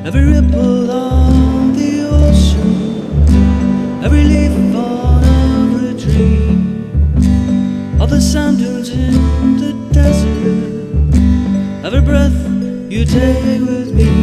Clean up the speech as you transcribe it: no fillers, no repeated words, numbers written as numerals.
every ripple on the ocean, every leaf on every tree, all the sand dunes in the desert, every breath you take with me.